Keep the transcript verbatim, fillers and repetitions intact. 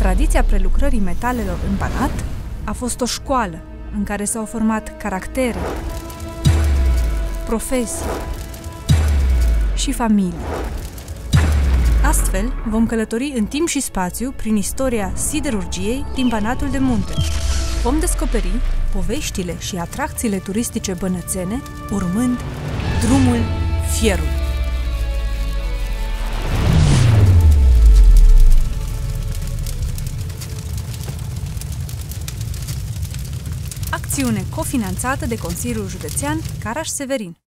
Tradiția prelucrării metalelor în Banat a fost o școală în care s-au format caractere, profesii și familii. Astfel, vom călători în timp și spațiu prin istoria siderurgiei din Banatul de Munte. Vom descoperi poveștile și atracțiile turistice bănățene, urmând drumul fierului. Acțiune cofinanțată de Consiliul Județean Caraș-Severin.